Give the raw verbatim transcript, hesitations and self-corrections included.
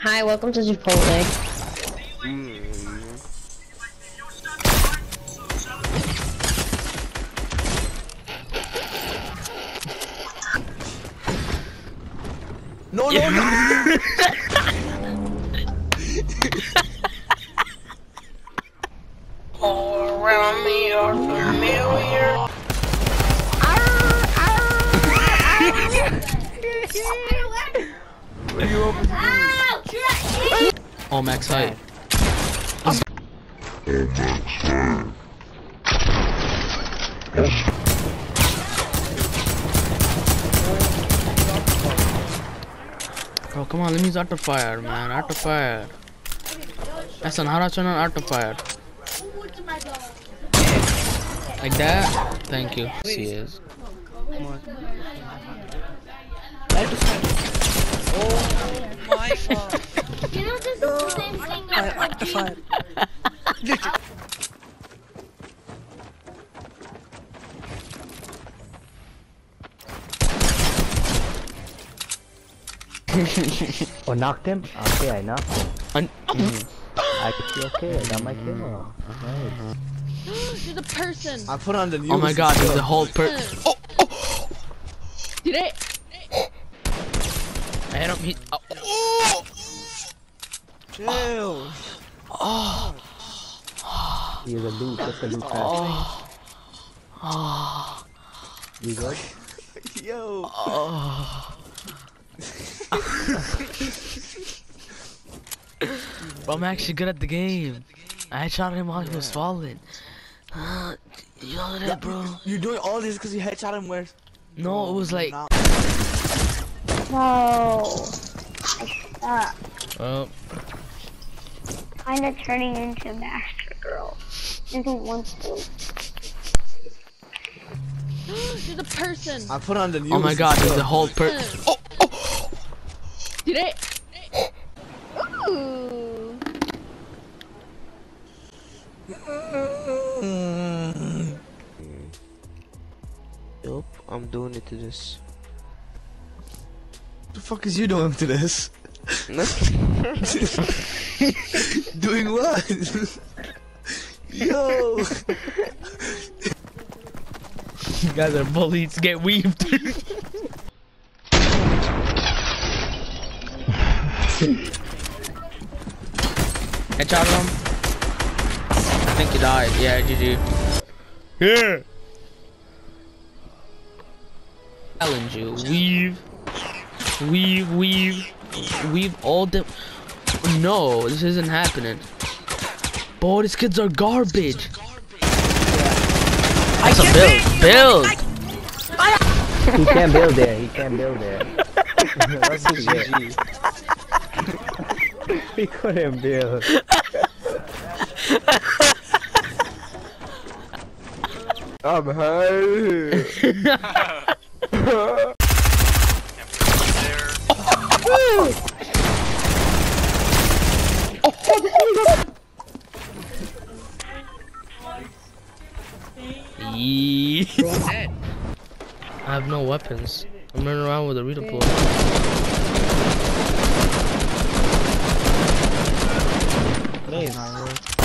Hi, welcome to Chipotle. Mm. No, no, no! All around me are familiar. What are you open to? Oh, max height. Bro, come on, let me use auto fire, man. Auto fire. That's an auto channel auto fire. Like that? Thank you. She is. Oh my god. You know this is the same thing that Auto fire. Oh, knocked him? Okay, I knocked him. Un Mm. I see, okay, I got my kill. Nice. There's a person. I put on the news. oh my god, there's a whole per- oh, oh. Did it? I hit him. He oh. Chill. Oh. He is a loot, just a loot pack. Oh. Oh. You good? Yo. Oh. Bro, I'm actually good at the game. I shot him while he was falling. Uh, you know that, bro? You're doing all this because you headshot him where? No, it was like. No. I suck. Oh. Kinda turning into Master Girl. Didn't want to. There's a person. I put on the news. Oh my god, there's a whole per- oh, oh. Did it? Ooh. Yup, I'm doing it to this. What the fuck is you doing to this? Doing what? Yo! You guys are bullies. Get weaved. Headshot him. I think he died. Yeah, G G. Yeah. Challenge you. Weave. Weave, weave. Weave all the. No, this isn't happening. Boy, these kids are garbage. That's a build. Build. He can't build there, he can't build there. That's G G. He couldn't build. I'm high. I have no weapons. I'm running around with a redeploy. Hey,